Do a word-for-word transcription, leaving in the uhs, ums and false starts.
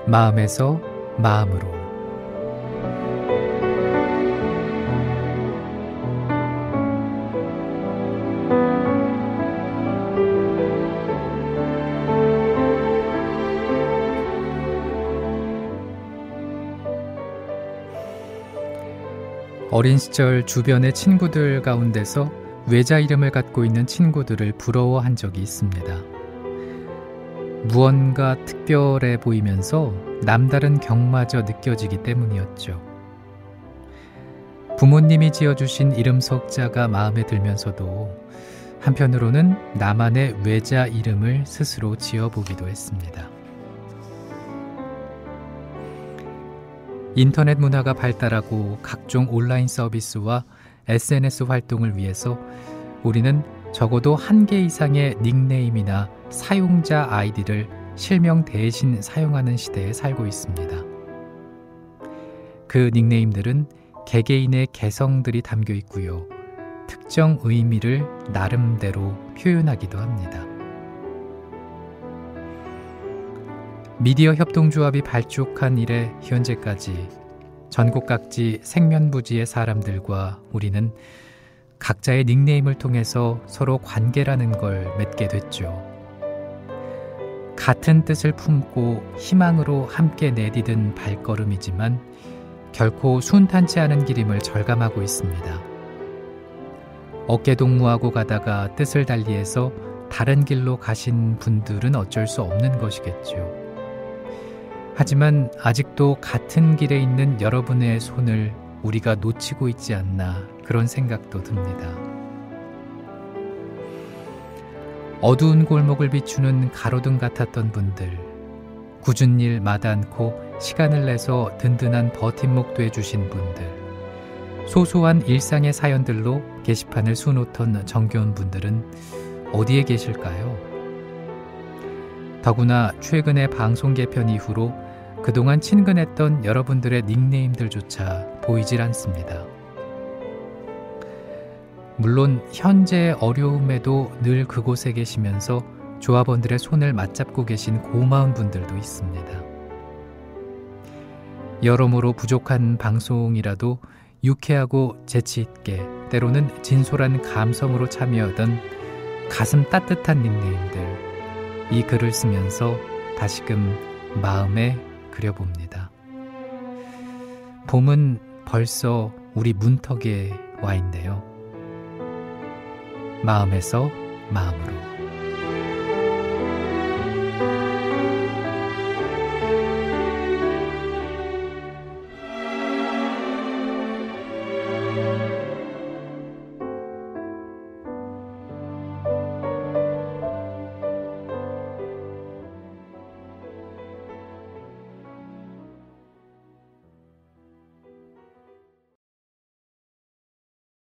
마음에서 마음으로. 어린 시절 주변의 친구들 가운데서 외자 이름을 갖고 있는 친구들을 부러워한 적이 있습니다. 무언가 특별해 보이면서 남다른 격마저 느껴지기 때문이었죠. 부모님이 지어주신 이름 석자가 마음에 들면서도 한편으로는 나만의 외자 이름을 스스로 지어보기도 했습니다. 인터넷 문화가 발달하고 각종 온라인 서비스와 에스엔에스 활동을 위해서 우리는 적어도 한 개 이상의 닉네임이나 사용자 아이디를 실명 대신 사용하는 시대에 살고 있습니다. 그 닉네임들은 개개인의 개성들이 담겨 있고요. 특정 의미를 나름대로 표현하기도 합니다. 미디어 협동조합이 발족한 이래 현재까지 전국 각지 생면부지의 사람들과 우리는 각자의 닉네임을 통해서 서로 관계라는 걸 맺게 됐죠. 같은 뜻을 품고 희망으로 함께 내디딘 발걸음이지만 결코 순탄치 않은 길임을 절감하고 있습니다. 어깨동무하고 가다가 뜻을 달리해서 다른 길로 가신 분들은 어쩔 수 없는 것이겠죠. 하지만 아직도 같은 길에 있는 여러분의 손을 우리가 놓치고 있지 않나 그런 생각도 듭니다. 어두운 골목을 비추는 가로등 같았던 분들, 굳은 일 마다않고 시간을 내서 든든한 버팀목 돼주신 분들, 소소한 일상의 사연들로 게시판을 수놓던 정겨운 분들은 어디에 계실까요? 더구나 최근의 방송 개편 이후로 그동안 친근했던 여러분들의 닉네임들조차 보이질 않습니다. 물론 현재의 어려움에도 늘 그곳에 계시면서 조합원들의 손을 맞잡고 계신 고마운 분들도 있습니다. 여러모로 부족한 방송이라도 유쾌하고 재치있게 때로는 진솔한 감성으로 참여하던 가슴 따뜻한 닉네임들, 이 글을 쓰면서 다시금 마음에 그려봅니다. 봄은 벌써 우리 문턱에 와 있네요. 마음에서 마음으로.